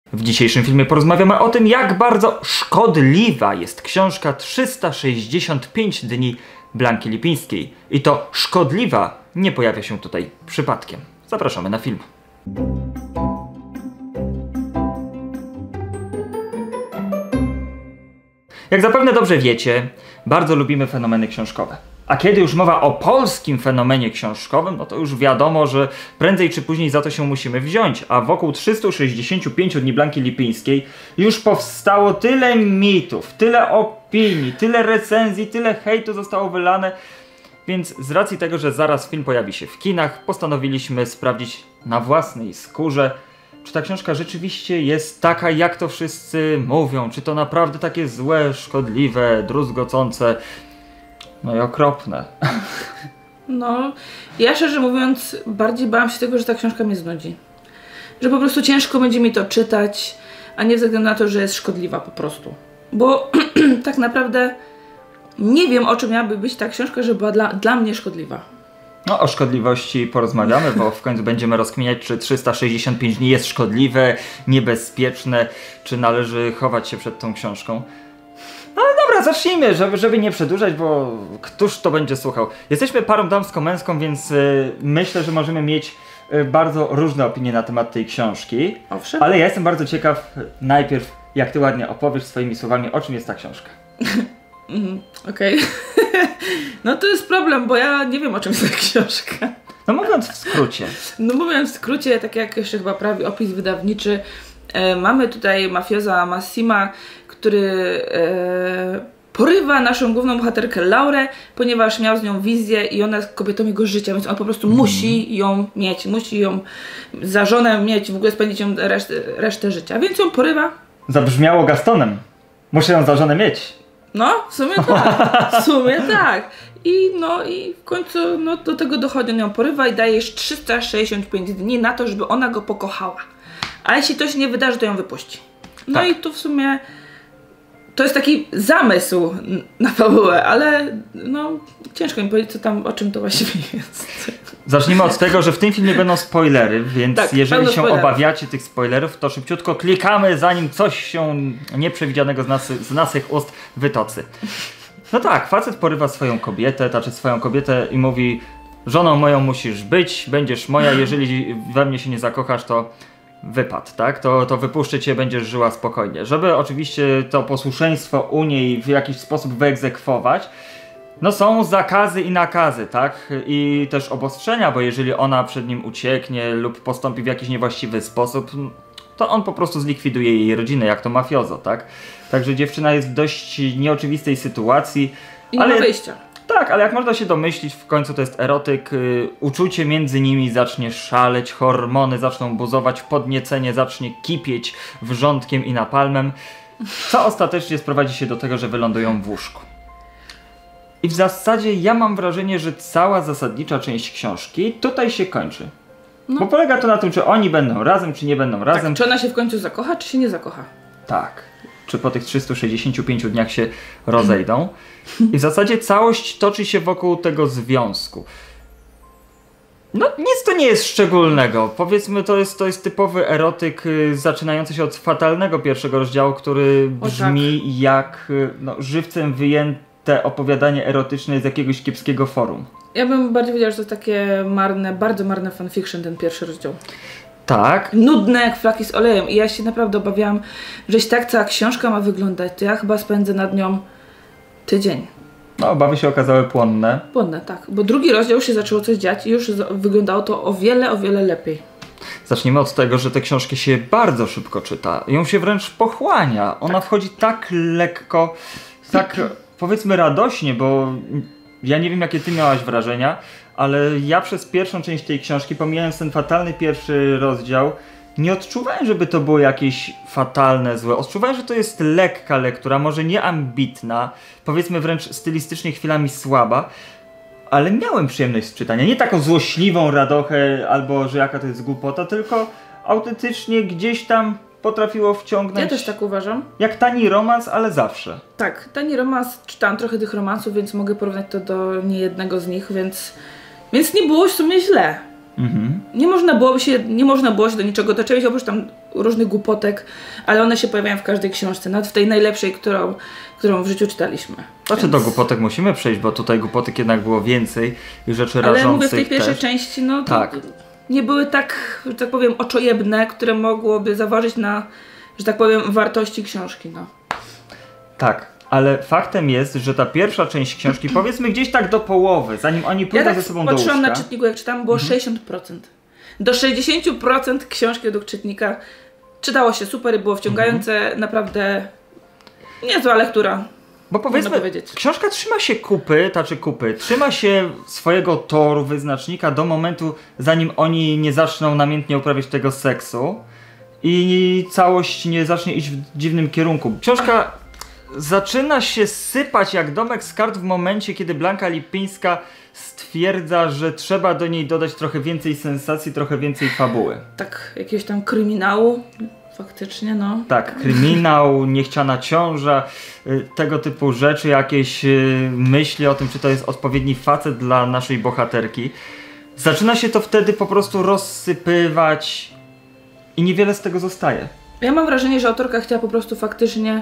W dzisiejszym filmie porozmawiamy o tym, jak bardzo szkodliwa jest książka 365 dni Blanki Lipińskiej. I to szkodliwa nie pojawia się tutaj przypadkiem. Zapraszamy na film. Jak zapewne dobrze wiecie, bardzo lubimy fenomeny książkowe. A kiedy już mowa o polskim fenomenie książkowym, no to już wiadomo, że prędzej czy później za to się musimy wziąć. A wokół 365 dni Blanki Lipińskiej już powstało tyle mitów, tyle opinii, tyle recenzji, tyle hejtu zostało wylane. Więc z racji tego, że zaraz film pojawi się w kinach, postanowiliśmy sprawdzić na własnej skórze, czy ta książka rzeczywiście jest taka, jak to wszyscy mówią. Czy to naprawdę takie złe, szkodliwe, druzgocące, no i okropne. No, ja szczerze mówiąc bardziej bałam się tego, że ta książka mnie znudzi. Że po prostu ciężko będzie mi to czytać, a nie ze względu na to, że jest szkodliwa po prostu. Bo tak naprawdę nie wiem, o czym miałaby być ta książka, że była dla mnie szkodliwa. No, o szkodliwości porozmawiamy, bo w końcu będziemy rozkminiać, czy 365 dni jest szkodliwe, niebezpieczne, czy należy chować się przed tą książką. No ale dobra, zacznijmy, żeby nie przedłużać, bo któż to będzie słuchał. Jesteśmy parą damsko-męską, więc myślę, że możemy mieć bardzo różne opinie na temat tej książki. Owszem. Ale ja jestem bardzo ciekaw najpierw, jak ty ładnie opowiesz swoimi słowami, o czym jest ta książka. Okej. No to jest problem, bo ja nie wiem, o czym jest ta książka. No mówiąc w skrócie. No mówiąc w skrócie, tak jak jeszcze chyba prawie opis wydawniczy, mamy tutaj mafioza Massima, który porywa naszą główną bohaterkę Laurę, ponieważ miał z nią wizję i ona jest kobietą jego życia, więc on po prostu musi ją mieć, musi ją za żonę mieć, w ogóle spędzić ją resztę życia, więc ją porywa. Zabrzmiało Gastonem. Muszę ją za żonę mieć. No, w sumie tak, w sumie tak. I w końcu do tego dochodzi, on ją porywa i daje jej 365 dni na to, żeby ona go pokochała. A jeśli to się nie wydarzy, to ją wypuści. No tak. I tu w sumie to jest taki zamysł na fabułę, ale no ciężko mi powiedzieć, o czym to właściwie jest. Zacznijmy od tego, że w tym filmie będą spoilery, więc tak, jeżeli się obawiacie tych spoilerów, to szybciutko klikamy, zanim coś się nieprzewidzianego z naszych ust wytoczy. No tak, facet porywa swoją kobietę, swoją kobietę i mówi: żoną moją musisz być, będziesz moja, jeżeli we mnie się nie zakochasz, to wypad, tak? To wypuszczę cię, będziesz żyła spokojnie. Żeby oczywiście to posłuszeństwo u niej w jakiś sposób wyegzekwować, no są zakazy i nakazy, tak? I też obostrzenia, bo jeżeli ona przed nim ucieknie lub postąpi w jakiś niewłaściwy sposób, to on po prostu zlikwiduje jej rodzinę, jak to mafiozo, tak? Także dziewczyna jest w dość nieoczywistej sytuacji. I nie ma wyjścia. Tak, ale jak można się domyślić, w końcu to jest erotyk, uczucie między nimi zacznie szaleć, hormony zaczną buzować, podniecenie zacznie kipieć wrzątkiem i napalmem, co ostatecznie sprowadzi się do tego, że wylądują w łóżku. I w zasadzie ja mam wrażenie, że cała zasadnicza część książki tutaj się kończy. No. Bo polega to na tym, czy oni będą razem, czy nie będą razem. Tak, czy ona się w końcu zakocha, czy się nie zakocha. Tak. Czy po tych 365 dniach się rozejdą. I w zasadzie całość toczy się wokół tego związku. No nic to nie jest szczególnego. Powiedzmy, to jest typowy erotyk zaczynający się od fatalnego pierwszego rozdziału, który brzmi jak żywcem wyjęte opowiadanie erotyczne z jakiegoś kiepskiego forum. Ja bym bardziej wiedziała, że to jest takie marne, bardzo marne fanfiction, ten pierwszy rozdział. Tak. Nudne jak flaki z olejem. I ja się naprawdę obawiałam, że jeśli tak cała książka ma wyglądać, to ja chyba spędzę nad nią tydzień. No, obawy się okazały płonne. Płonne, tak. Bo drugi rozdział już się zaczęło coś dziać i już wyglądało to o wiele lepiej. Zacznijmy od tego, że te książki się bardzo szybko czyta. Ją się wręcz pochłania. Ona wchodzi tak lekko, tak powiedzmy radośnie, bo ja nie wiem, jakie ty miałaś wrażenia, ale ja przez pierwszą część tej książki, pomijając ten fatalny pierwszy rozdział, nie odczuwałem, żeby to było jakieś fatalne, złe. Odczuwałem, że to jest lekka lektura, może nie ambitna, powiedzmy wręcz stylistycznie chwilami słaba, ale miałem przyjemność z czytania. Nie taką złośliwą radochę, albo że jaka to jest głupota, tylko autentycznie gdzieś tam potrafiło wciągnąć. Ja też tak uważam. Jak tani romans, ale zawsze. Tak, tani romans, czytałam trochę tych romansów, więc mogę porównać to do niejednego z nich, więc nie było w sumie źle. Nie można było się do niczego doczepić, oprócz tam różnych głupotek, ale one się pojawiają w każdej książce, nawet w tej najlepszej, którą w życiu czytaliśmy. Znaczy do głupotek musimy przejść, bo tutaj głupotek jednak było więcej i rzeczy rażących. Ale mówię, w tej pierwszej części, no tak. Nie były tak, że tak powiem, oczojebne, które mogłoby zaważyć na, że tak powiem, wartości książki. No. Tak, ale faktem jest, że ta pierwsza część książki, powiedzmy gdzieś tak do połowy, zanim oni pójdą ze sobą do łóżka. Patrzyłam na czytniku, jak czytam, było 60%. Do 60% książki według czytnika czytało się super, było wciągające, naprawdę niezła lektura. Bo powiedzmy, książka trzyma się trzyma się swojego toru, wyznacznika do momentu, zanim oni nie zaczną namiętnie uprawiać tego seksu i całość nie zacznie iść w dziwnym kierunku. Książka zaczyna się sypać jak domek z kart w momencie, kiedy Blanka Lipińska stwierdza, że trzeba do niej dodać trochę więcej sensacji, trochę więcej fabuły. Tak, jakiegoś tam kryminału. Faktycznie, no. Tak, kryminał, niechciana ciąża, tego typu rzeczy, jakieś myśli o tym, czy to jest odpowiedni facet dla naszej bohaterki. Zaczyna się to wtedy po prostu rozsypywać i niewiele z tego zostaje. Ja mam wrażenie, że autorka chciała po prostu faktycznie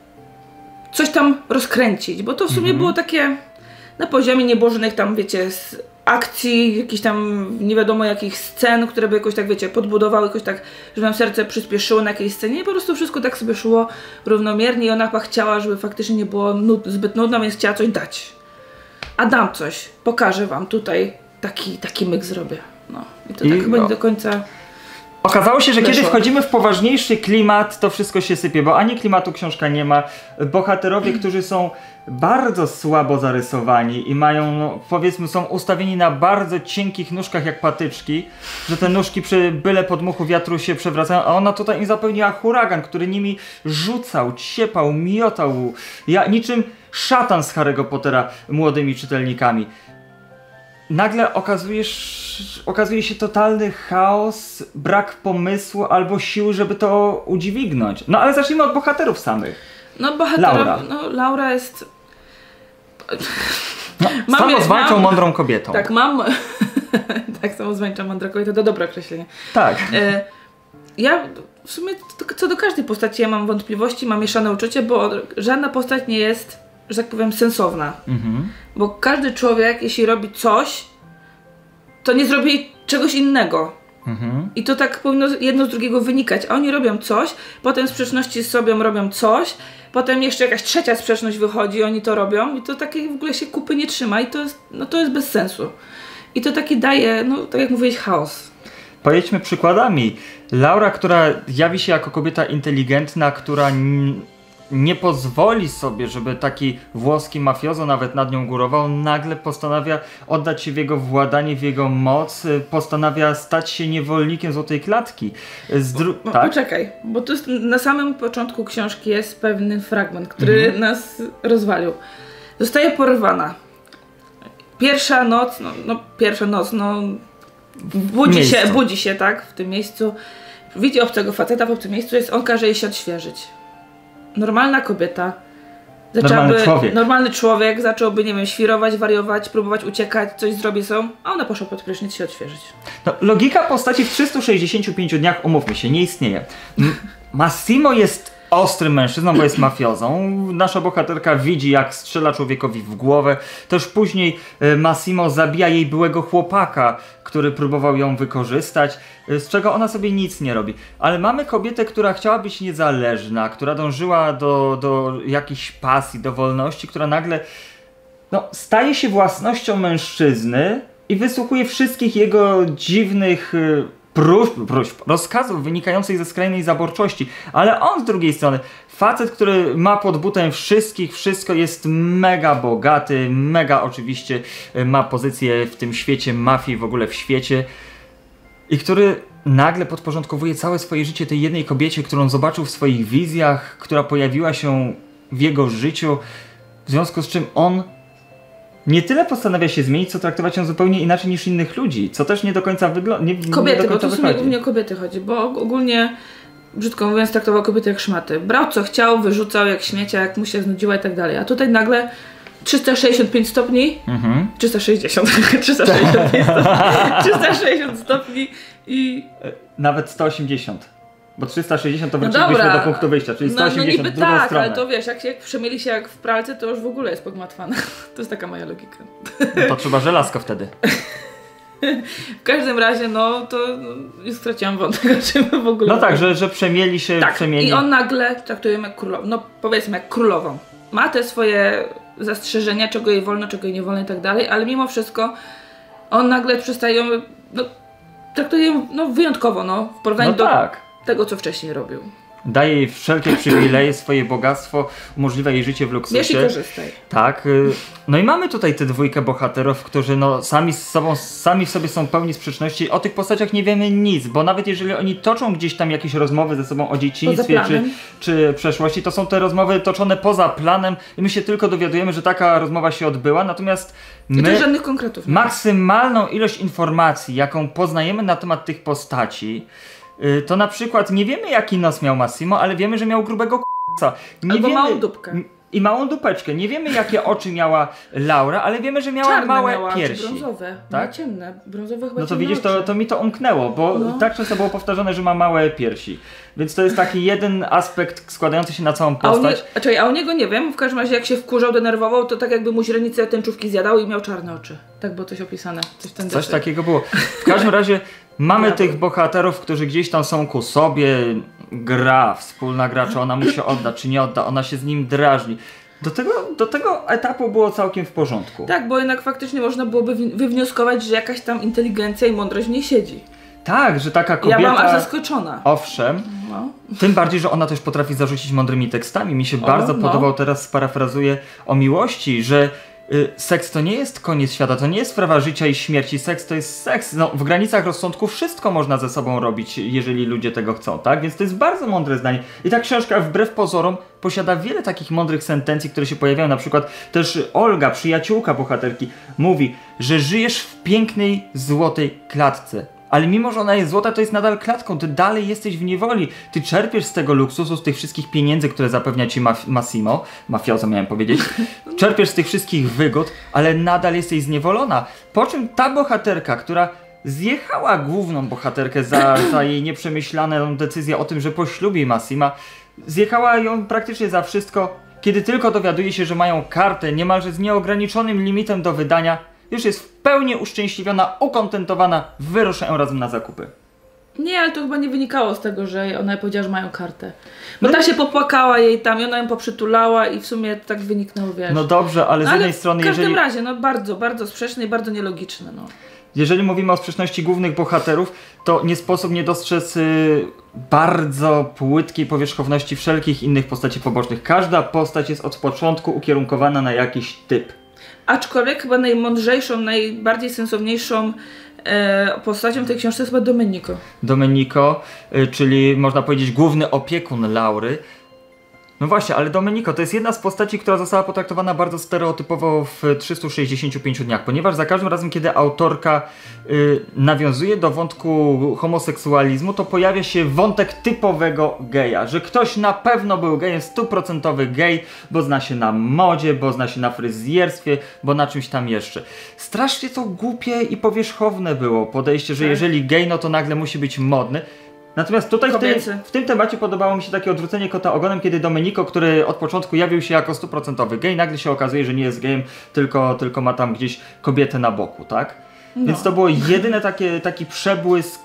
coś tam rozkręcić, bo to w sumie było takie na poziomie niebożnych tam, wiecie, z akcji, jakichś tam nie wiadomo jakich scen, które by jakoś tak, wiecie, podbudowały, jakoś tak, żeby nam serce przyspieszyło na jakiejś scenie i po prostu wszystko tak sobie szło równomiernie i ona chyba chciała, żeby faktycznie nie było zbyt nudno, więc chciała coś dać. A dam coś, pokażę wam tutaj, taki myk zrobię. No. I to tak chyba nie do końca... Okazało się, że kiedy wchodzimy w poważniejszy klimat, to wszystko się sypie, bo ani klimatu książka nie ma. Bohaterowie, którzy są bardzo słabo zarysowani i mają, no, powiedzmy, są ustawieni na bardzo cienkich nóżkach jak patyczki, że te nóżki przy byle podmuchu wiatru się przewracają, a ona tutaj im zapełniła huragan, który nimi rzucał, ciepał, miotał, niczym szatan z Harry'ego Pottera młodymi czytelnikami. Nagle okazuje się totalny chaos, brak pomysłu albo siły, żeby to udźwignąć. No ale zacznijmy od bohaterów samych. No Laura jest... Samozwańczą mądrą kobietą. Tak, tak, samozwańcza mądra kobieta, to dobre określenie. Tak. Ja w sumie co do każdej postaci ja mam wątpliwości, mam mieszane uczucie, bo żadna postać nie jest, że tak powiem, sensowna. Bo każdy człowiek, jeśli robi coś, to nie zrobi czegoś innego. I to tak powinno jedno z drugiego wynikać. A oni robią coś, potem w sprzeczności z sobą robią coś, potem jeszcze jakaś trzecia sprzeczność wychodzi, oni to robią i to takiej w ogóle się kupy nie trzyma i to jest bez sensu. I to taki daje, no tak jak mówiłeś, chaos. Pojedźmy przykładami. Laura, która jawi się jako kobieta inteligentna, która nie pozwoli sobie, żeby taki włoski mafiozo nawet nad nią górował, nagle postanawia oddać się w jego władanie, w jego moc, postanawia stać się niewolnikiem złotej klatki. Tak? Poczekaj, bo tu jest, na samym początku książki jest pewien fragment, który nas rozwalił. Zostaje porwana. Pierwsza noc, budzi się, tak, w tym miejscu, widzi obcego faceta w obcym miejscu, on każe jej się odświeżyć. Normalna kobieta, normalny człowiek zacząłby, nie wiem, świrować, wariować, próbować uciekać, coś zrobi a ona poszła pod prysznic się odświeżyć. No, logika postaci w 365 dniach, umówmy się, nie istnieje. Massimo jest ostrym mężczyzną, bo jest mafiozą. Nasza bohaterka widzi, jak strzela człowiekowi w głowę. Też później Massimo zabija jej byłego chłopaka, który próbował ją wykorzystać, z czego ona sobie nic nie robi. Ale mamy kobietę, która chciała być niezależna, która dążyła do jakichś pasji, do wolności, która nagle staje się własnością mężczyzny i wysłuchuje wszystkich jego dziwnych rozkazów wynikających ze skrajnej zaborczości, ale on z drugiej strony, facet, który ma pod butem wszystkich, wszystko, jest mega bogaty, mega oczywiście ma pozycję w tym świecie mafii, w ogóle w świecie, i który nagle podporządkowuje całe swoje życie tej jednej kobiecie, którą zobaczył w swoich wizjach, która pojawiła się w jego życiu, w związku z czym on nie tyle postanawia się zmienić, co traktować ją zupełnie inaczej niż innych ludzi, co też nie do końca wygląda. Kobiety, bo tu w sumie głównie o kobiety chodzi, bo ogólnie, brzydko mówiąc, traktował kobiety jak szmaty. Brał co chciał, wyrzucał jak śmiecia, jak mu się znudziła i tak dalej. A tutaj nagle 365 stopni, 360, 365 stopni, 360 stopni i... Nawet 180. Bo 360 to wrócilibyśmy do punktu wyjścia, czyli 180 niby w drugą tak, stronę. ale to wiesz, jak przemieli się jak w pralce, to już w ogóle jest pogmatwane. To jest taka moja logika. No to trzeba żelazko wtedy. W każdym razie, no to już straciłam wątek, o czym w ogóle... No tak, że przemieli się, tak, przemieli. I on nagle traktuje ją jak królową, no powiedzmy jak królową. Ma te swoje zastrzeżenia, czego jej wolno, czego jej nie wolno i tak dalej, ale mimo wszystko on nagle przestaje ją, no, traktuje ją wyjątkowo, w porównaniu do tego, co wcześniej robił. Daje jej wszelkie przywileje, swoje bogactwo, umożliwia jej życie w luksusie. Wiesz i korzystaj. Tak. No i mamy tutaj tę dwójkę bohaterów, którzy sami w sobie są pełni sprzeczności. O tych postaciach nie wiemy nic, bo nawet jeżeli oni toczą gdzieś tam jakieś rozmowy ze sobą o dzieciństwie czy przeszłości, to są te rozmowy toczone poza planem i my się tylko dowiadujemy, że taka rozmowa się odbyła, natomiast my żadnych konkretów. Maksymalną ilość informacji, jaką poznajemy na temat tych postaci, to na przykład nie wiemy, jaki nos miał Massimo, ale wiemy, że miał grubego k***a. Albo małą dupkę. I małą dupeczkę. Nie wiemy, jakie oczy miała Laura, ale wiemy, że miała czarne małe miała, piersi. Czy brązowe. Tak? Ciemne. Brązowe chyba. No to widzisz, to mi to umknęło, bo tak często było powtarzane, że ma małe piersi. Więc to jest taki jeden aspekt składający się na całą postać. A u niego nie wiem, w każdym razie jak się wkurzał, denerwował, to tak jakby mu źrenice tęczówki zjadał i miał czarne oczy. Tak było coś opisane. Coś takiego było. W każdym razie mamy tych bohaterów, którzy gdzieś tam są ku sobie, wspólna gra, czy ona mu się odda, czy nie odda, ona się z nim drażni. Do tego etapu było całkiem w porządku. Tak, bo jednak faktycznie można byłoby wywnioskować, że jakaś tam inteligencja i mądrość w niej siedzi. Tak, że taka kobieta... Ja byłam aż zaskoczona. Owszem. Tym bardziej, że ona też potrafi zarzucić mądrymi tekstami. Mi się bardzo podobał, teraz sparafrazuję, o miłości, że seks to nie jest koniec świata, to nie jest sprawa życia i śmierci, seks to jest seks. No, w granicach rozsądku wszystko można ze sobą robić, jeżeli ludzie tego chcą, tak? Więc to jest bardzo mądre zdanie. I ta książka wbrew pozorom posiada wiele takich mądrych sentencji, które się pojawiają. Na przykład też Olga, przyjaciółka bohaterki, mówi, że żyjesz w pięknej, złotej klatce. Ale mimo, że ona jest złota, to jest nadal klatką, ty dalej jesteś w niewoli. Ty czerpiesz z tego luksusu, z tych wszystkich pieniędzy, które zapewnia ci Massimo, mafiozo miałem powiedzieć, czerpiesz z tych wszystkich wygód, ale nadal jesteś zniewolona. Po czym ta bohaterka, która zjechała główną bohaterkę za jej nieprzemyślaną decyzję o tym, że poślubi Massima, zjechała ją praktycznie za wszystko, kiedy tylko dowiaduje się, że mają kartę niemalże z nieograniczonym limitem do wydania, już jest w pełni uszczęśliwiona, ukontentowana, wyruszają razem na zakupy. Nie, ale to chyba nie wynikało z tego, że ona powiedziała, że mają kartę. Bo ta się popłakała jej tam i ona ją poprzytulała i w sumie tak wyniknęło, wiesz. No dobrze, ale z jednej strony, w każdym razie, bardzo, bardzo sprzeczne i bardzo nielogiczne, Jeżeli mówimy o sprzeczności głównych bohaterów, to nie sposób nie dostrzec bardzo płytkiej powierzchowności wszelkich innych postaci pobocznych. Każda postać jest od początku ukierunkowana na jakiś typ. Aczkolwiek chyba najmądrzejszą, najbardziej sensowniejszą postacią tej książce jest chyba Domenico. Domenico, czyli można powiedzieć główny opiekun Laury. No właśnie, ale Domenico to jest jedna z postaci, która została potraktowana bardzo stereotypowo w 365 dniach, ponieważ za każdym razem, kiedy autorka nawiązuje do wątku homoseksualizmu, to pojawia się wątek typowego geja, że ktoś na pewno był gejem, 100% gej, bo zna się na modzie, bo zna się na fryzjerstwie, bo na czymś tam jeszcze. Strasznie to głupie i powierzchowne było podejście, że jeżeli gej, no to nagle musi być modny. Natomiast tutaj w tym temacie podobało mi się takie odwrócenie kota ogonem, kiedy Domenico, który od początku jawił się jako 100% gej, nagle się okazuje, że nie jest gejem, tylko ma tam gdzieś kobietę na boku, tak? No. Więc to było jedyny taki przebłysk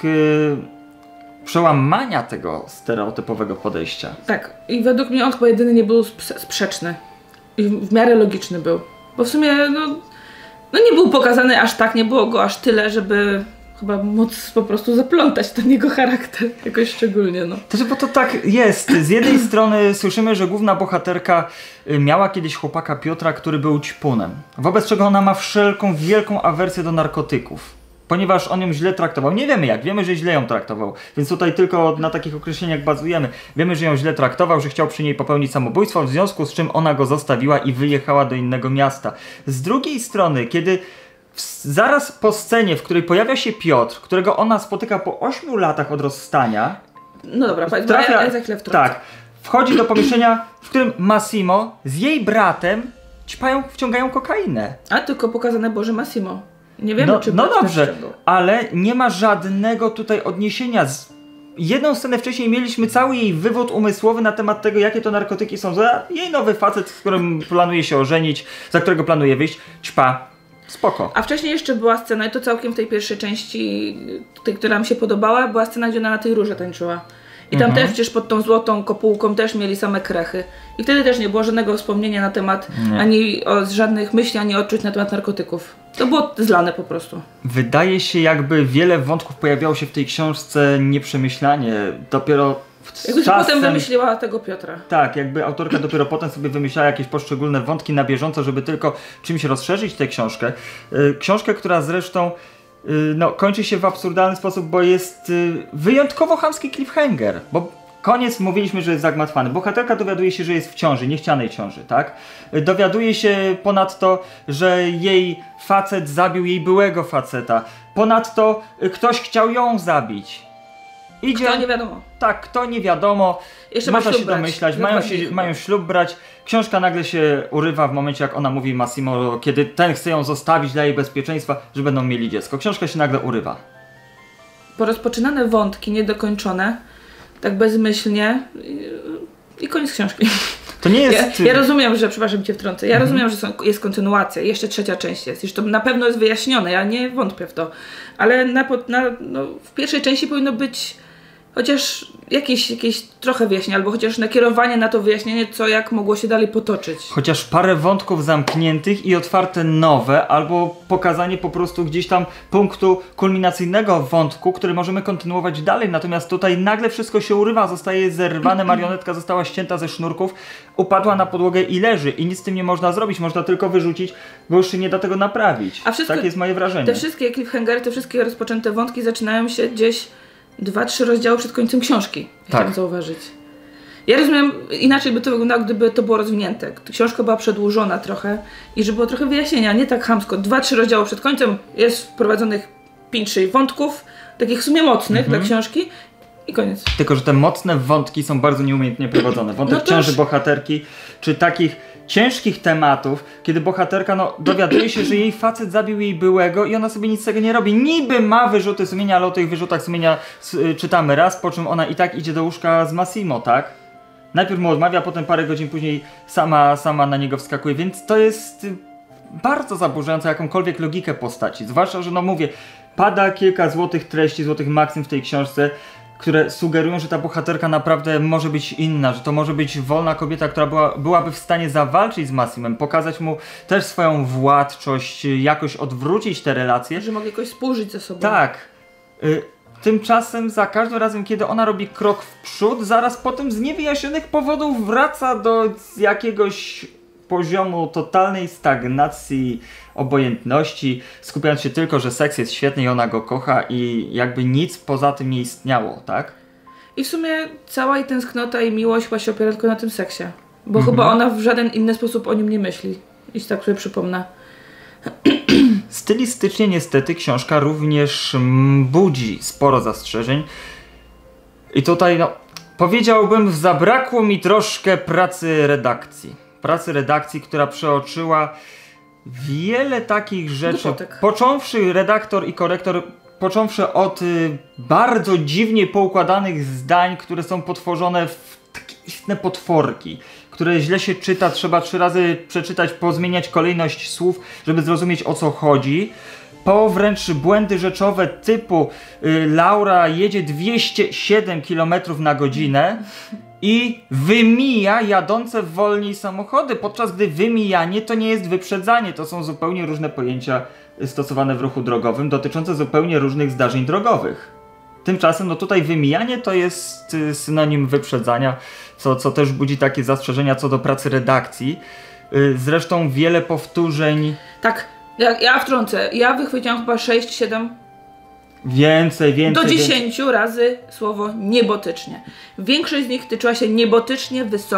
przełamania tego stereotypowego podejścia. Tak, i według mnie on chyba jedyny nie był sprzeczny. I w miarę logiczny był. Bo w sumie, nie był pokazany aż tak, nie było go aż tyle, żeby... chyba móc po prostu zaplątać ten jego charakter jakoś szczególnie, Bo to tak jest. Z jednej strony słyszymy, że główna bohaterka miała kiedyś chłopaka Piotra, który był ćpunem. Wobec czego ona ma wszelką wielką awersję do narkotyków. Ponieważ on ją źle traktował. Nie wiemy jak, wiemy, że źle ją traktował. Więc tutaj tylko na takich określeniach bazujemy. Wiemy, że ją źle traktował, że chciał przy niej popełnić samobójstwo, w związku z czym ona go zostawiła i wyjechała do innego miasta. Z drugiej strony, kiedy zaraz po scenie, w której pojawia się Piotr, którego ona spotyka po 8 latach od rozstania. No dobra, tak, wchodzi do pomieszczenia, w którym Massimo z jej bratem ćpają, wciągają kokainę. A tylko pokazane Boże Massimo. Nie wiemy, czy no dobrze, ale nie ma żadnego tutaj odniesienia. Jedną scenę wcześniej mieliśmy cały jej wywód umysłowy na temat tego, jakie to narkotyki są. Jej nowy facet, z którym planuje się ożenić, za którego planuje wyjść, ćpa. Spoko. A wcześniej jeszcze była scena, i to całkiem w tej pierwszej części, tej, która mi się podobała, była scena, gdzie ona na tej róże tańczyła. I tam też przecież pod tą złotą kopułką też mieli same krechy. I wtedy też nie było żadnego wspomnienia na temat, ani żadnych myśli, ani odczuć na temat narkotyków. To było zlane po prostu. Wydaje się, jakby wiele wątków pojawiało się w tej książce nieprzemyślanie. Dopiero jakby czasem potem wymyśliła tego Piotra. Tak, jakby autorka dopiero potem sobie wymyślała jakieś poszczególne wątki na bieżąco, żeby tylko czymś rozszerzyć tę książkę. Książkę, która zresztą kończy się w absurdalny sposób, bo jest wyjątkowo chamski cliffhanger. Bo koniec mówiliśmy, że jest zagmatwany. Bohaterka dowiaduje się, że jest w ciąży, niechcianej ciąży, tak? Dowiaduje się ponadto, że jej facet zabił jej byłego faceta. Ponadto ktoś chciał ją zabić. Kto nie wiadomo. Tak, kto nie wiadomo. Jeszcze można się domyślać, mają ślub brać. Książka nagle się urywa w momencie, jak ona mówi Massimo, kiedy ten chce ją zostawić dla jej bezpieczeństwa, że będą mieli dziecko. Książka się nagle urywa. Porozpoczynane wątki, niedokończone, tak bezmyślnie i koniec książki. To nie jest... Ja rozumiem, że, przepraszam cię wtrącę, ja rozumiem, że jest kontynuacja, jeszcze trzecia część jest, już to na pewno jest wyjaśnione, ja nie wątpię w to, ale w pierwszej części powinno być chociaż jakieś trochę wyjaśnienie, albo chociaż nakierowanie na to wyjaśnienie, co jak mogło się dalej potoczyć. Chociaż parę wątków zamkniętych i otwarte nowe, albo pokazanie po prostu gdzieś tam punktu kulminacyjnego wątku, który możemy kontynuować dalej, natomiast tutaj nagle wszystko się urywa, zostaje zerwane, marionetka została ścięta ze sznurków, upadła na podłogę i leży i nic z tym nie można zrobić, można tylko wyrzucić, bo już się nie da tego naprawić. Tak jest moje wrażenie. Te wszystkie cliffhangery, te wszystkie rozpoczęte wątki zaczynają się gdzieś 2-3 rozdziały przed końcem książki. Chciałam zauważyć. Ja rozumiem, inaczej by to wyglądało, gdyby to było rozwinięte. Książka była przedłużona trochę i żeby było trochę wyjaśnienia, nie tak chamsko. 2-3 rozdziały przed końcem jest wprowadzonych 5-6 wątków, takich w sumie mocnych dla książki i koniec. Tylko że te mocne wątki są bardzo nieumiejętnie prowadzone. Wątek ciąży bohaterki, czy takich ciężkich tematów, kiedy bohaterka dowiaduje się, że jej facet zabił jej byłego i ona sobie nic z tego nie robi. Niby ma wyrzuty sumienia, ale o tych wyrzutach sumienia czytamy raz, po czym ona i tak idzie do łóżka z Massimo, tak? Najpierw mu odmawia, potem parę godzin później sama na niego wskakuje, więc to jest bardzo zaburzające jakąkolwiek logikę postaci. Zwłaszcza, że mówię, pada kilka złotych treści, złotych maksym w tej książce, które sugerują, że ta bohaterka naprawdę może być inna, że to może być wolna kobieta, która byłaby w stanie zawalczyć z Massimem, pokazać mu też swoją władczość, jakoś odwrócić te relacje. Że mogę jakoś współżyć ze sobą. Tak. Tymczasem za każdym razem, kiedy ona robi krok w przód, zaraz potem z niewyjaśnionych powodów wraca do jakiegoś poziomu totalnej stagnacji, obojętności, skupiając się tylko, że seks jest świetny i ona go kocha i jakby nic poza tym nie istniało, tak? I w sumie cała jej tęsknota i miłość właśnie opiera tylko na tym seksie. Bo chyba ona w żaden inny sposób o nim nie myśli. Jeśli tak sobie przypomnę. Stylistycznie niestety książka również budzi sporo zastrzeżeń. I tutaj powiedziałbym, zabrakło mi troszkę pracy redakcji, która przeoczyła wiele takich rzeczy, począwszy redaktor i korektor, począwszy od bardzo dziwnie poukładanych zdań, które są potworzone w takie istne potworki, które źle się czyta, trzeba 3 razy przeczytać, pozmieniać kolejność słów, żeby zrozumieć, o co chodzi. Po wręcz błędy rzeczowe typu Laura jedzie 207 km na godzinę i wymija jadące wolniej samochody, podczas gdy wymijanie to nie jest wyprzedzanie, to są zupełnie różne pojęcia stosowane w ruchu drogowym, dotyczące zupełnie różnych zdarzeń drogowych. Tymczasem tutaj wymijanie to jest synonim wyprzedzania, co też budzi takie zastrzeżenia co do pracy redakcji. Zresztą wiele powtórzeń... Tak, ja wtrącę, ja wychwyciłam chyba 6-7 Więcej. Do 10 razy słowo niebotycznie. Większość z nich tyczyła się niebotycznie wysokich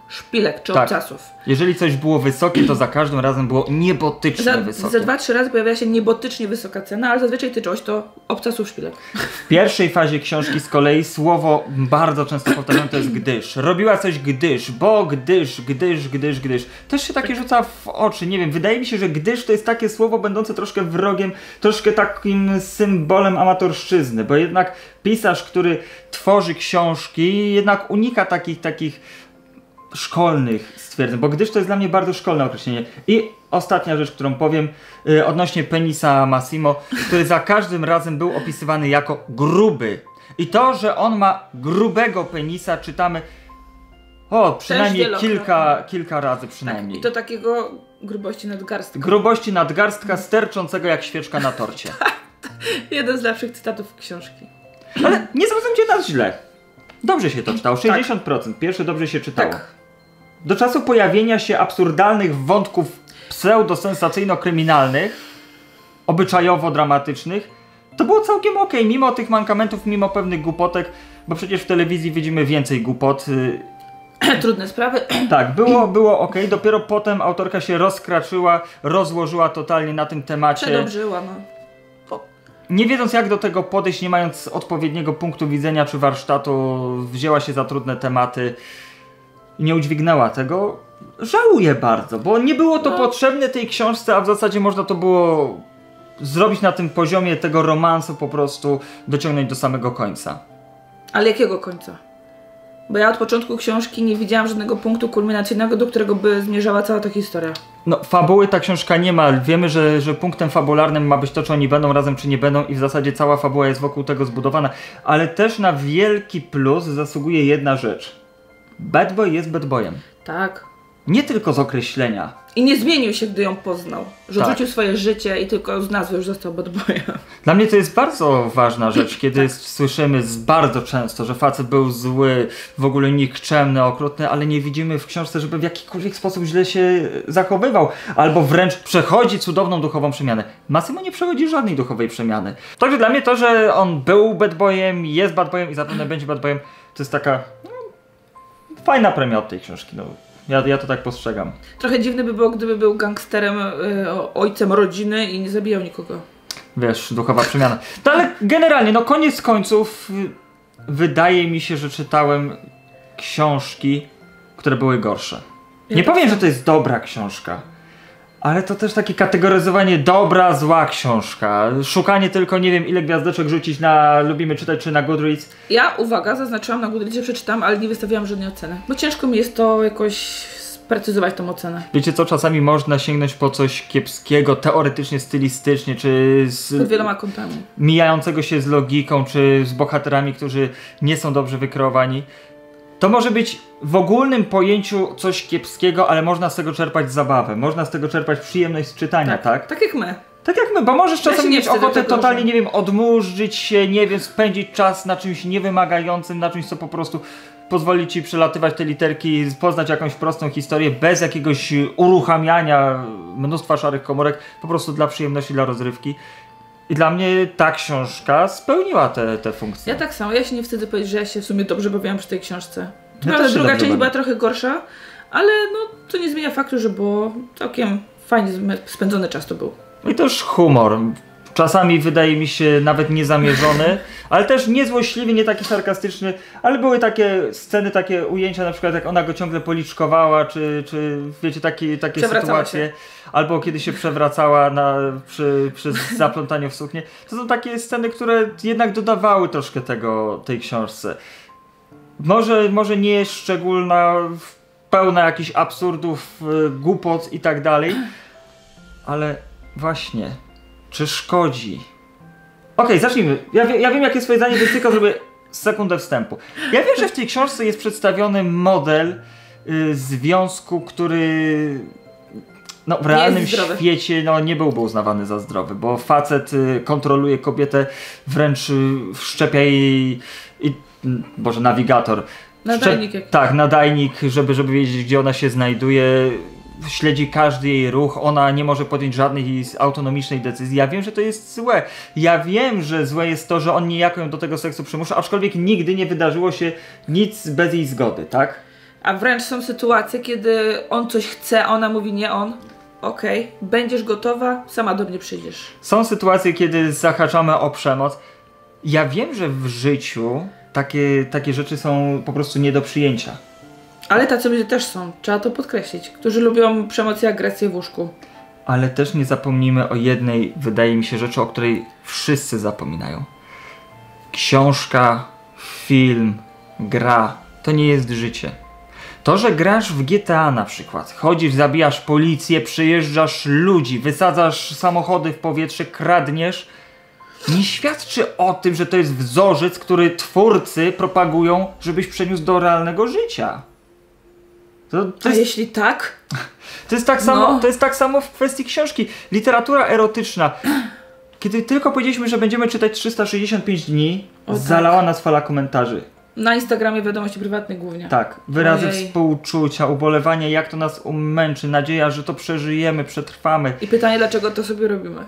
szpilek czy tak. obcasów. Jeżeli coś było wysokie, to za każdym razem było niebotycznie wysokie. Za 2-3 razy pojawiała się niebotycznie wysoka cena, ale zazwyczaj tyczyło się to obcasów szpilek. W pierwszej fazie książki z kolei słowo bardzo często powtarzane to jest gdyż. Robiła coś gdyż, bo gdyż. Też się takie rzuca w oczy, nie wiem, wydaje mi się, że gdyż to jest takie słowo będące troszkę wrogiem, troszkę takim symbolem amatorszczyzny, bo jednak pisarz, który tworzy książki, jednak unika takich szkolnych stwierdzeń, bo gdyż to jest dla mnie bardzo szkolne określenie. I ostatnia rzecz, którą powiem odnośnie penisa Massimo, który za każdym razem był opisywany jako gruby. I to, że on ma grubego penisa, czytamy przynajmniej kilka razy przynajmniej. Tak, i to takiego grubości nadgarstka. Grubości nadgarstka sterczącego jak świeczka na torcie. Jeden z lepszych cytatów książki. Ale nie zrozumcie nas źle. Dobrze się to czytało, 60%. Pierwsze dobrze się czytało. Tak. Do czasu pojawienia się absurdalnych wątków pseudo-sensacyjno-kryminalnych, obyczajowo-dramatycznych, to było całkiem okej, mimo tych mankamentów, mimo pewnych głupotek, bo przecież w telewizji widzimy więcej głupot. Trudne sprawy. Tak, było okej. Dopiero potem autorka się rozkraczyła, rozłożyła totalnie na tym temacie. Przedobrzyła, Nie wiedząc jak do tego podejść, nie mając odpowiedniego punktu widzenia czy warsztatu, wzięła się za trudne tematy i nie udźwignęła tego. Żałuję bardzo, bo nie było to potrzebne tej książce, a w zasadzie można to było zrobić na tym poziomie tego romansu, po prostu dociągnąć do samego końca. Ale jakiego końca? Bo ja od początku książki nie widziałam żadnego punktu kulminacyjnego, do którego by zmierzała cała ta historia. No, fabuły ta książka nie ma. Wiemy, że punktem fabularnym ma być to, czy oni będą razem, czy nie będą i w zasadzie cała fabuła jest wokół tego zbudowana. Ale też na wielki plus zasługuje jedna rzecz. Bad boy jest bad boyem. Tak. Nie tylko z określenia. I nie zmienił się, gdy ją poznał. Że odrzucił swoje życie i tylko z nazwy już został bad boyem. Dla mnie to jest bardzo ważna rzecz, kiedy słyszymy bardzo często, że facet był zły, w ogóle nikczemny, okrutny, ale nie widzimy w książce, żeby w jakikolwiek sposób źle się zachowywał. Albo wręcz przechodzi cudowną duchową przemianę. Massimo nie przechodzi żadnej duchowej przemiany. Także dla mnie to, że on był bad boyem, jest bad boyem i zapewne będzie bad boyem, to jest taka fajna premia od tej książki. Ja to tak postrzegam. Trochę dziwne by było, gdyby był gangsterem, ojcem rodziny i nie zabijał nikogo. Wiesz, duchowa przemiana. No ale generalnie, koniec końców wydaje mi się, że czytałem książki, które były gorsze. Nie powiem, że to jest dobra książka, ale to też takie kategoryzowanie dobra, zła książka. Szukanie tylko, nie wiem ile gwiazdeczek rzucić na Lubimy Czytać czy na Goodreads. Ja, uwaga, zaznaczyłam na Goodreads, że przeczytam, ale nie wystawiłam żadnej oceny. Bo ciężko mi jest to jakoś sprecyzować tą ocenę. Wiecie co, czasami można sięgnąć po coś kiepskiego, teoretycznie, stylistycznie, czy pod wieloma kątami. Mijającego się z logiką, czy z bohaterami, którzy nie są dobrze wykreowani. To może być w ogólnym pojęciu coś kiepskiego, ale można z tego czerpać zabawę, można z tego czerpać przyjemność z czytania, tak? Tak jak my. Tak jak my, bo możesz czasem mieć ochotę totalnie, nie wiem, odmurzyć się, nie wiem, spędzić czas na czymś niewymagającym, na czymś, co po prostu pozwoli ci przelatywać te literki, poznać jakąś prostą historię, bez jakiegoś uruchamiania mnóstwa szarych komórek, po prostu dla przyjemności, dla rozrywki. I dla mnie ta książka spełniła te funkcje. Ja tak samo, ja się nie wstydzę powiedzieć, że ja się w sumie dobrze bawiłam przy tej książce. Ale druga część była trochę gorsza, ale to nie zmienia faktu, że było całkiem fajnie spędzony czas to był. I też humor. Czasami wydaje mi się nawet niezamierzony, ale też niezłośliwy, nie taki sarkastyczny, ale były takie sceny, takie ujęcia, na przykład jak ona go ciągle policzkowała, czy wiecie, takie sytuacje. Się. Albo kiedy się przewracała przy zaplątaniu w suknię. To są takie sceny, które jednak dodawały troszkę tej książce. Może nie jest szczególna, pełna jakichś absurdów, głupot i tak dalej, ale właśnie, czy szkodzi? Okej, zacznijmy. Ja wiem, jakie swoje zdanie, więc tylko zrobię sekundę wstępu. Ja wiem, że w tej książce jest przedstawiony model związku, który w realnym świecie nie byłby uznawany za zdrowy, bo facet kontroluje kobietę, wręcz wszczepia jej nawigator. Nadajnik. Tak, nadajnik, żeby wiedzieć, gdzie ona się znajduje. Śledzi każdy jej ruch, ona nie może podjąć żadnej autonomicznej decyzji. Ja wiem, że to jest złe. Ja wiem, że złe jest to, że on niejako ją do tego seksu przymusza, aczkolwiek nigdy nie wydarzyło się nic bez jej zgody, tak? A wręcz są sytuacje, kiedy on coś chce, a ona mówi nie on. Okej, będziesz gotowa, sama do mnie przyjdziesz. Są sytuacje, kiedy zahaczamy o przemoc. Ja wiem, że w życiu takie rzeczy są po prostu nie do przyjęcia. Ale tacy ludzie też są, trzeba to podkreślić, którzy lubią przemoc i agresję w łóżku. Ale też nie zapomnijmy o jednej, wydaje mi się, rzeczy, o której wszyscy zapominają. Książka, film, gra, to nie jest życie. To, że grasz w GTA na przykład, chodzisz, zabijasz policję, przyjeżdżasz ludzi, wysadzasz samochody w powietrze, kradniesz, nie świadczy o tym, że to jest wzorzec, który twórcy propagują, żebyś przeniósł do realnego życia. A jeśli tak? To jest tak samo w kwestii książki. Literatura erotyczna. Kiedy tylko powiedzieliśmy, że będziemy czytać 365 dni, zalała nas fala komentarzy. Na Instagramie wiadomości prywatnych głównie. Tak, wyrazy współczucia, ubolewanie, jak to nas umęczy, nadzieja, że to przeżyjemy, przetrwamy. I pytanie, dlaczego to sobie robimy?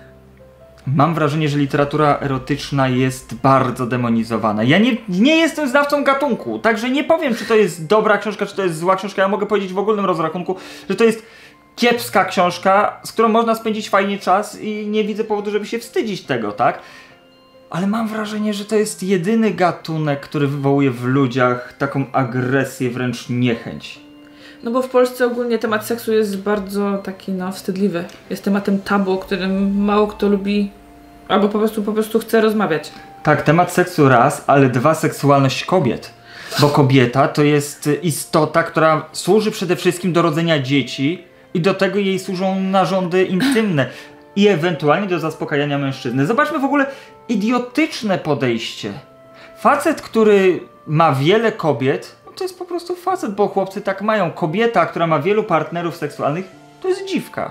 Mam wrażenie, że literatura erotyczna jest bardzo demonizowana. Ja nie jestem znawcą gatunku, także nie powiem, czy to jest dobra książka, czy to jest zła książka. Ja mogę powiedzieć w ogólnym rozrachunku, że to jest kiepska książka, z którą można spędzić fajnie czas i nie widzę powodu, żeby się wstydzić tego, tak? Ale mam wrażenie, że to jest jedyny gatunek, który wywołuje w ludziach taką agresję, wręcz niechęć. No bo w Polsce ogólnie temat seksu jest bardzo taki, wstydliwy. Jest tematem tabu, o którym mało kto lubi, albo po prostu chce rozmawiać. Tak, temat seksu raz, ale dwa, seksualność kobiet. Bo kobieta to jest istota, która służy przede wszystkim do rodzenia dzieci i do tego jej służą narządy intymne i ewentualnie do zaspokajania mężczyzny. Zobaczmy w ogóle idiotyczne podejście. Facet, który ma wiele kobiet, to jest po prostu facet, bo chłopcy tak mają. Kobieta, która ma wielu partnerów seksualnych, to jest dziwka.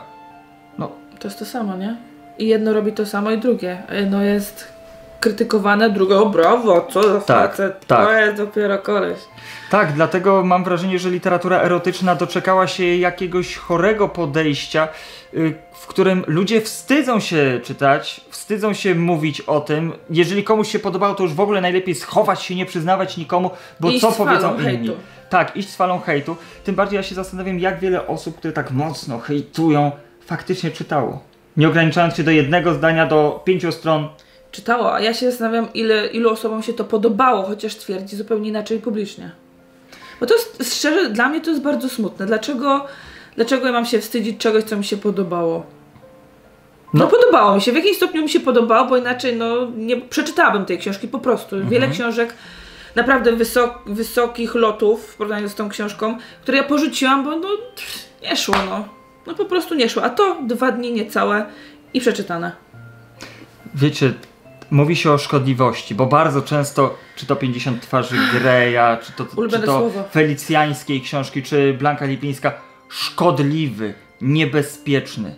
To jest to samo, nie? I jedno robi to samo i drugie. Jedno jest krytykowane, drugie brawo, co za facet, to jest dopiero koleś. Tak, dlatego mam wrażenie, że literatura erotyczna doczekała się jakiegoś chorego podejścia, w którym ludzie wstydzą się czytać, wstydzą się mówić o tym. Jeżeli komuś się podobało, to już w ogóle najlepiej schować się, nie przyznawać nikomu, bo co powiedzą inni. Hejtu. Tak, iść z falą hejtu. Tym bardziej ja się zastanawiam, jak wiele osób, które tak mocno hejtują, faktycznie czytało. Nie ograniczając się do jednego zdania, do 5 stron. Czytało, a ja się zastanawiam, ilu osobom się to podobało, chociaż twierdzi zupełnie inaczej publicznie. Bo to jest, szczerze, dla mnie to jest bardzo smutne. Dlaczego ja mam się wstydzić czegoś, co mi się podobało? No podobało mi się, w jakimś stopniu mi się podobało, bo inaczej nie przeczytałabym tej książki po prostu. Wiele książek naprawdę wysokich lotów w porównaniu z tą książką, które ja porzuciłam, bo nie szło, no po prostu nie szło. A to 2 dni niecałe i przeczytane. Wiecie, mówi się o szkodliwości, bo bardzo często, czy to 50 twarzy Greya, czy to felicjańskiej książki, czy Blanka Lipińska, szkodliwy, niebezpieczny.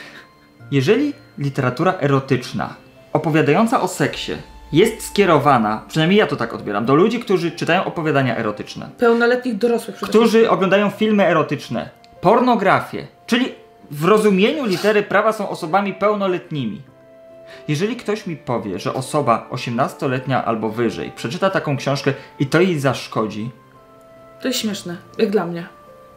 Jeżeli literatura erotyczna opowiadająca o seksie jest skierowana, przynajmniej ja to tak odbieram, do ludzi, którzy czytają opowiadania erotyczne. Pełnoletnich dorosłych. Którzy oglądają filmy erotyczne, pornografię, czyli w rozumieniu litery prawa są osobami pełnoletnimi. Jeżeli ktoś mi powie, że osoba 18-letnia albo wyżej przeczyta taką książkę i to jej zaszkodzi... To jest śmieszne, jak dla mnie.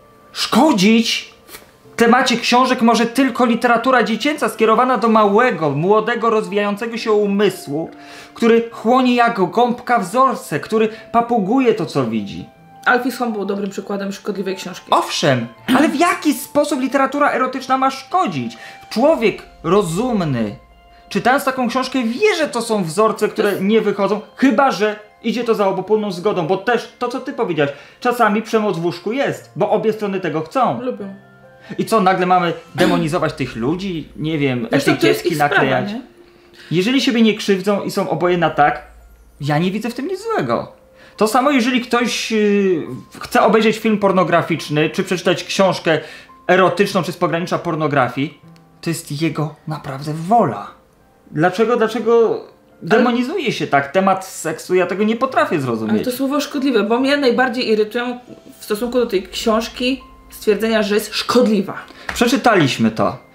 Szkodzić w temacie książek może tylko literatura dziecięca skierowana do małego, młodego, rozwijającego się umysłu, który chłonie jak gąbka wzorce, który papuguje to, co widzi. Alfie Holm był dobrym przykładem szkodliwej książki. Owszem, ale w jaki sposób literatura erotyczna ma szkodzić? Człowiek rozumny, czytając taką książkę, wie, że to są wzorce, które nie wychodzą, chyba że idzie to za obopólną zgodą, bo też to, co ty powiedziałaś, czasami przemoc w łóżku jest, bo obie strony tego chcą. Lubią. I co, nagle mamy demonizować tych ludzi? Nie wiem, etykietki naklejać? Sprawa, nie? Jeżeli siebie nie krzywdzą i są oboje na tak, ja nie widzę w tym nic złego. To samo, jeżeli ktoś chce obejrzeć film pornograficzny, czy przeczytać książkę erotyczną, czy z pogranicza pornografii, to jest jego naprawdę wola. Dlaczego demonizuje się tak temat seksu? Ja tego nie potrafię zrozumieć. Ale to słowo szkodliwe, bo mnie najbardziej irytują w stosunku do tej książki stwierdzenia, że jest szkodliwa. Przeczytaliśmy to.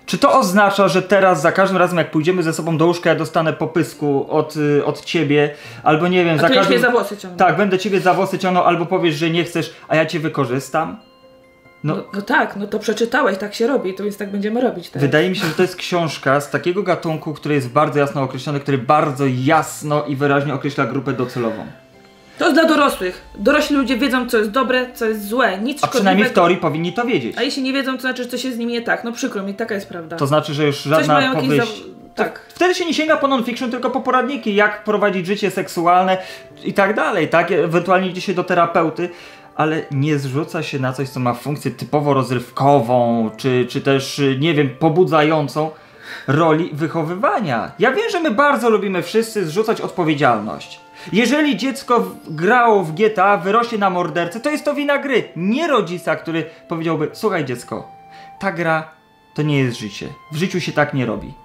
Czy to oznacza, że teraz za każdym razem jak pójdziemy ze sobą do łóżka, ja dostanę popysku od ciebie, albo nie wiem, za każdym... mnie za włosy ciągnął. Tak, będę ciebie za włosy ciągnął, albo powiesz, że nie chcesz, a ja cię wykorzystam? No tak, no to przeczytałeś, tak się robi, to więc tak będziemy robić teraz. Wydaje mi się, że to jest książka z takiego gatunku, który jest bardzo jasno określony, który bardzo jasno i wyraźnie określa grupę docelową. To jest dla dorosłych. Dorośli ludzie wiedzą, co jest dobre, co jest złe, nic a przynajmniej w teorii powinni to wiedzieć. A jeśli nie wiedzą, to znaczy, że coś jest z nimi nie tak. No przykro mi, taka jest prawda. To znaczy, że już żadna powieść... Tak. Wtedy się nie sięga po non-fiction, tylko po poradniki, jak prowadzić życie seksualne i tak dalej, tak? Ewentualnie idzie się do terapeuty, ale nie zrzuca się na coś, co ma funkcję typowo rozrywkową, czy też, nie wiem, pobudzającą roli wychowywania. Ja wiem, że my bardzo lubimy wszyscy zrzucać odpowiedzialność. Jeżeli dziecko grało w GTA, wyrośnie na mordercę, to jest to wina gry, nie rodzica, który powiedziałby: słuchaj dziecko, ta gra to nie jest życie, w życiu się tak nie robi.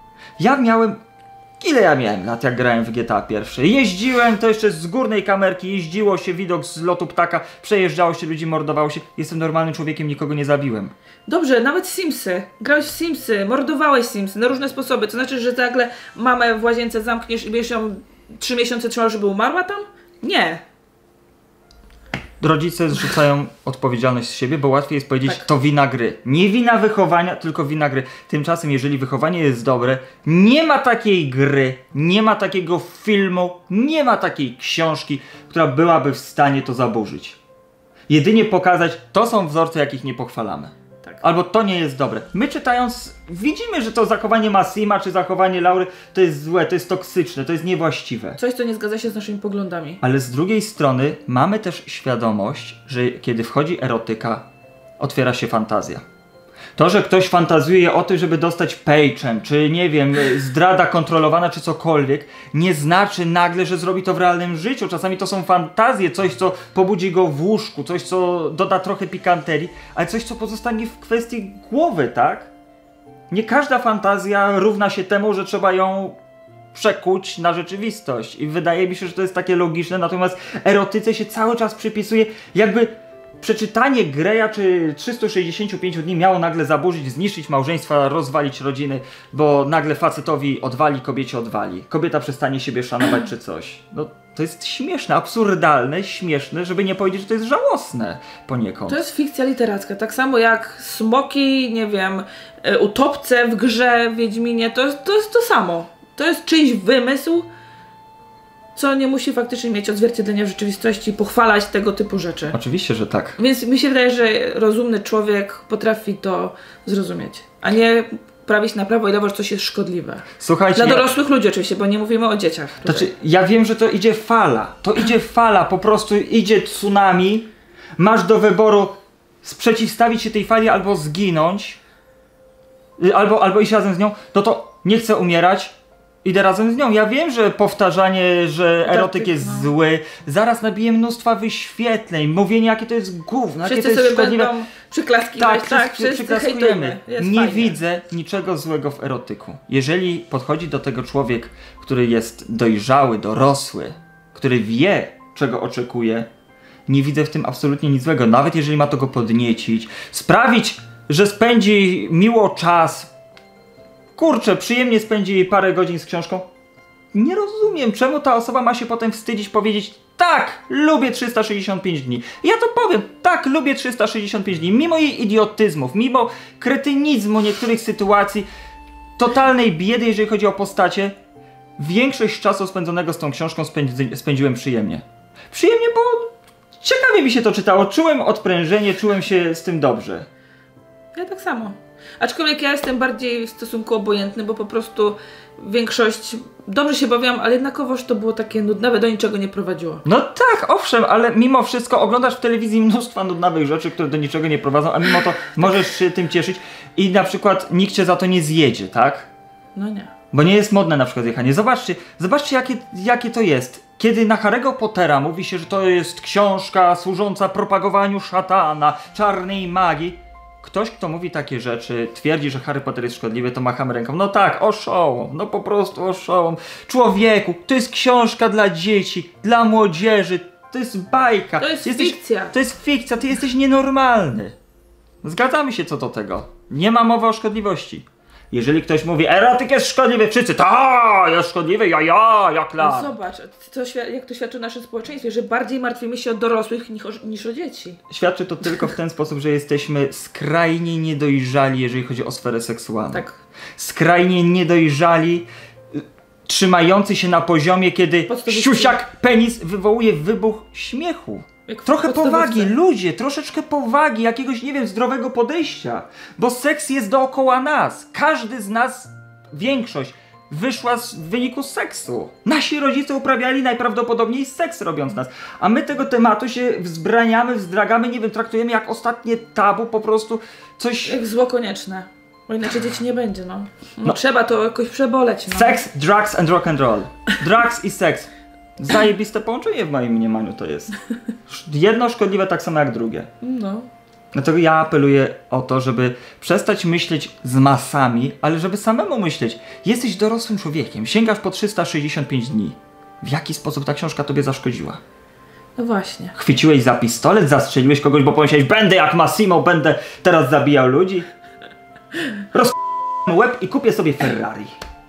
Ile ja miałem lat, jak grałem w GTA pierwsze? Jeździłem, to jeszcze z górnej kamerki, jeździło się, widok z lotu ptaka, przejeżdżało się, ludzi mordowało się. Jestem normalnym człowiekiem, nikogo nie zabiłem. Dobrze, nawet Simsy. Grałeś w Simsy, mordowałeś Simsy na różne sposoby. To znaczy, że nagle mamę w łazience zamkniesz i będziesz ją 3 miesiące trzymał, żeby umarła tam? Nie. Rodzice zrzucają odpowiedzialność z siebie, bo łatwiej jest powiedzieć, to wina gry. Nie wina wychowania, tylko wina gry. Tymczasem, jeżeli wychowanie jest dobre, nie ma takiej gry, nie ma takiego filmu, nie ma takiej książki, która byłaby w stanie to zaburzyć. Jedynie pokazać, to są wzorce, jakich nie pochwalamy. Tak. Albo to nie jest dobre. My czytając, widzimy, że to zachowanie Massima czy zachowanie Laury to jest złe, to jest toksyczne, to jest niewłaściwe. Coś, co nie zgadza się z naszymi poglądami. Ale z drugiej strony mamy też świadomość, że kiedy wchodzi erotyka, otwiera się fantazja. To, że ktoś fantazjuje o tym, żeby dostać pejczem, czy nie wiem, zdrada kontrolowana, czy cokolwiek, nie znaczy nagle, że zrobi to w realnym życiu. Czasami to są fantazje, coś, co pobudzi go w łóżku, coś, co doda trochę pikanterii, ale coś, co pozostanie w kwestii głowy, tak? Nie każda fantazja równa się temu, że trzeba ją przekuć na rzeczywistość. I wydaje mi się, że to jest takie logiczne, natomiast erotyce się cały czas przypisuje, jakby przeczytanie Greya czy 365 dni miało nagle zaburzyć, zniszczyć małżeństwa, rozwalić rodziny, bo nagle facetowi odwali, kobiecie odwali. Kobieta przestanie siebie szanować czy coś. No to jest śmieszne, absurdalne, śmieszne, żeby nie powiedzieć, że to jest żałosne poniekąd. To jest fikcja literacka, tak samo jak smoki, nie wiem, utopce w grze w Wiedźminie, to jest to samo. To jest czyjś wymysł, co nie musi faktycznie mieć odzwierciedlenia w rzeczywistości i pochwalać tego typu rzeczy. Oczywiście, że tak. Więc mi się wydaje, że rozumny człowiek potrafi to zrozumieć, a nie prawić na prawo i lewo, że coś jest szkodliwe. Słuchajcie, dla dorosłych ludzi oczywiście, bo nie mówimy o dzieciach. Tutaj. Znaczy, ja wiem, że to idzie fala, po prostu idzie tsunami, masz do wyboru sprzeciwstawić się tej fali albo zginąć, albo iść razem z nią, no to nie chcę umierać, idę razem z nią. Ja wiem, że powtarzanie, że erotyk jest zły, zaraz nabije mnóstwa wyświetleń, mówienie, jakie to jest gówno, jakie to jest szkodliwe. Będą przyklaskiwać, wszyscy przyklaskujemy. Nie widzę niczego złego w erotyku. Jeżeli podchodzi do tego człowiek, który jest dojrzały, dorosły, który wie, czego oczekuje, nie widzę w tym absolutnie nic złego. Nawet jeżeli ma to go podniecić, sprawić, że spędzi miło czas, kurczę, przyjemnie spędzi parę godzin z książką. Nie rozumiem, czemu ta osoba ma się potem wstydzić, powiedzieć: tak, lubię 365 dni. Ja to powiem, tak, lubię 365 dni. Mimo jej idiotyzmów, mimo kretynizmu niektórych sytuacji, totalnej biedy, jeżeli chodzi o postacie, większość czasu spędzonego z tą książką spędziłem przyjemnie. Przyjemnie, bo ciekawie mi się to czytało. Czułem odprężenie, czułem się z tym dobrze. Ja tak samo. Aczkolwiek ja jestem bardziej w stosunku obojętny, bo po prostu większość dobrze się bawiłam, ale jednakowoż to było takie nudnawe, do niczego nie prowadziło. No tak, owszem, ale mimo wszystko oglądasz w telewizji mnóstwa nudnawych rzeczy, które do niczego nie prowadzą, a mimo to możesz się tym cieszyć i na przykład nikt cię za to nie zjedzie, tak? No nie. Bo nie jest modne na przykład jechanie. Zobaczcie jakie to jest. Kiedy na Harry'ego Pottera mówi się, że to jest książka służąca propagowaniu szatana, czarnej magii, ktoś, kto mówi takie rzeczy, twierdzi, że Harry Potter jest szkodliwy, to machamy ręką. No tak, oszołom, no po prostu oszołom. Człowieku, to jest książka dla dzieci, dla młodzieży, to jest bajka. To jest fikcja. To jest fikcja, ty jesteś nienormalny. Zgadzamy się co do tego. Nie ma mowy o szkodliwości. Jeżeli ktoś mówi, erotyk jest szkodliwy, wszyscy, ta jest szkodliwy, ja klar. No zobacz, jak to świadczy o naszym społeczeństwie, że bardziej martwimy się o dorosłych niż o dzieci. Świadczy to tylko w ten sposób, że jesteśmy skrajnie niedojrzali, jeżeli chodzi o sferę seksualną. Tak. Skrajnie niedojrzali, trzymający się na poziomie, kiedy siusiak penis wywołuje wybuch śmiechu. Trochę powagi, ludzie, troszeczkę powagi, jakiegoś, nie wiem, zdrowego podejścia. Bo seks jest dookoła nas. Każdy z nas, większość, wyszła w wyniku seksu. Nasi rodzice uprawiali najprawdopodobniej seks, robiąc nas. A my tego tematu się wzbraniamy, wzdragamy, nie wiem, traktujemy jak ostatnie tabu, po prostu coś... Jak zło konieczne. Bo inaczej dzieci nie będzie, no. Trzeba to jakoś przeboleć, no. Sex, drugs and rock and roll. Drugs i seks. Zajebiste połączenie w moim mniemaniu to jest. Jedno szkodliwe tak samo jak drugie. No. Dlatego ja apeluję o to, żeby przestać myśleć z masami, ale żeby samemu myśleć. Jesteś dorosłym człowiekiem, sięgasz po 365 dni. W jaki sposób ta książka tobie zaszkodziła? No właśnie. Chwyciłeś za pistolet, zastrzeliłeś kogoś, bo pomyślałeś, będę jak Massimo, będę teraz zabijał ludzi? Łeb i kupię sobie Ferrari.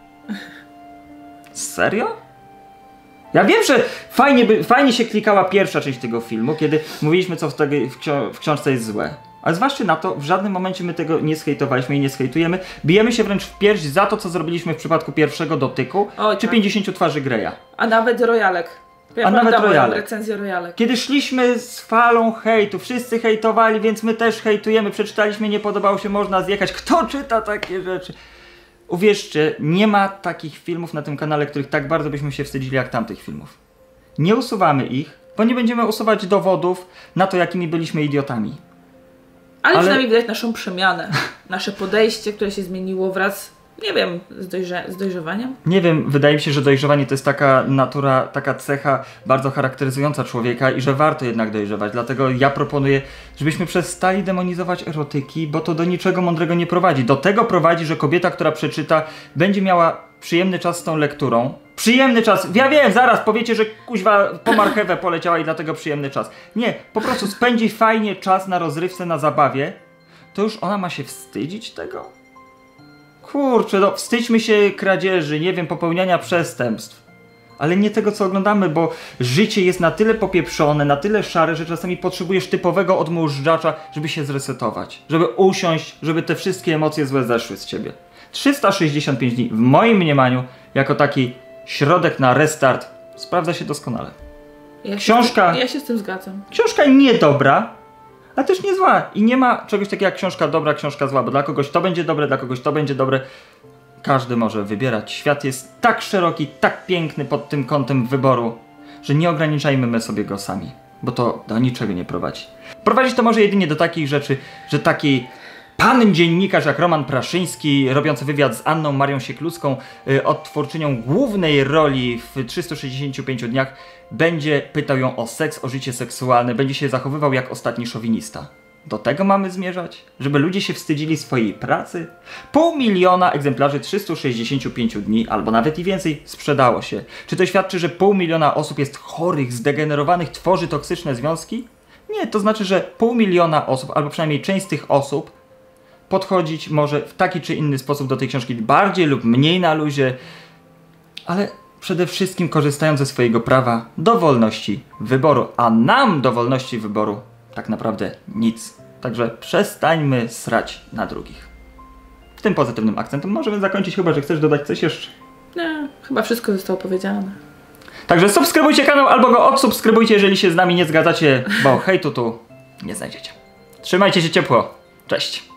Serio? Ja wiem, że fajnie się klikała pierwsza część tego filmu, kiedy mówiliśmy, co w książce jest złe. Ale zważcie na to, w żadnym momencie my tego nie zhejtowaliśmy i nie zhejtujemy. Bijemy się wręcz w pierś za to, co zrobiliśmy w przypadku pierwszego dotyku, czy 50 twarzy Greya. A nawet Rojalek. Ja nawet Rojalek. Recenzję Rojalek. Kiedy szliśmy z falą hejtu, wszyscy hejtowali, więc my też hejtujemy, przeczytaliśmy, nie podobało się, można zjechać. Kto czyta takie rzeczy? Uwierzcie, nie ma takich filmów na tym kanale, których tak bardzo byśmy się wstydzili jak tamtych filmów. Nie usuwamy ich, bo nie będziemy usuwać dowodów na to, jakimi byliśmy idiotami. Ale przynajmniej widać naszą przemianę, nasze podejście, które się zmieniło wraz, nie wiem, z dojrzewaniem? Nie wiem, wydaje mi się, że dojrzewanie to jest taka natura, taka cecha bardzo charakteryzująca człowieka i że warto jednak dojrzewać. Dlatego ja proponuję, żebyśmy przestali demonizować erotyki, bo to do niczego mądrego nie prowadzi. Do tego prowadzi, że kobieta, która przeczyta, będzie miała przyjemny czas z tą lekturą. Przyjemny czas. Ja wiem, zaraz powiecie, że kuźwa po marchewę poleciała i dlatego przyjemny czas. Nie, po prostu spędzi fajnie czas na rozrywce, na zabawie. To już ona ma się wstydzić tego? Kurczę, no wstydźmy się kradzieży, nie wiem, popełniania przestępstw. Ale nie tego, co oglądamy, bo życie jest na tyle popieprzone, na tyle szare, że czasami potrzebujesz typowego odmóżdżacza, żeby się zresetować. Żeby usiąść, żeby te wszystkie emocje złe zeszły z ciebie. 365 dni, w moim mniemaniu, jako taki środek na restart, sprawdza się doskonale. Ja się z tym zgadzam. Książka niedobra, ale też nie zła. I nie ma czegoś takiego jak książka dobra, książka zła, bo dla kogoś to będzie dobre, dla kogoś to będzie dobre. Każdy może wybierać. Świat jest tak szeroki, tak piękny pod tym kątem wyboru, że nie ograniczajmy my sobie go sami, bo to do niczego nie prowadzi. Prowadzi to może jedynie do takich rzeczy, że taki pan dziennikarz jak Roman Praszyński, robiący wywiad z Anną Marią Siekluską, odtwórczynią głównej roli w 365 dniach, będzie pytał ją o seks, o życie seksualne, będzie się zachowywał jak ostatni szowinista. Do tego mamy zmierzać? Żeby ludzie się wstydzili swojej pracy? 500 000 egzemplarzy 365 dni, albo nawet i więcej, sprzedało się. Czy to świadczy, że 500 000 osób jest chorych, zdegenerowanych, tworzy toksyczne związki? Nie, to znaczy, że 500 000 osób, albo przynajmniej część z tych osób, podchodzić może w taki czy inny sposób do tej książki, bardziej lub mniej na luzie, ale przede wszystkim korzystając ze swojego prawa do wolności wyboru, a nam do wolności wyboru tak naprawdę nic. Także przestańmy srać na drugich. Tym pozytywnym akcentem możemy zakończyć, chyba że chcesz dodać coś jeszcze. Nie, chyba wszystko zostało powiedziane. Także subskrybujcie kanał albo go odsubskrybujcie, jeżeli się z nami nie zgadzacie, bo hejtu tu nie znajdziecie. Trzymajcie się ciepło. Cześć.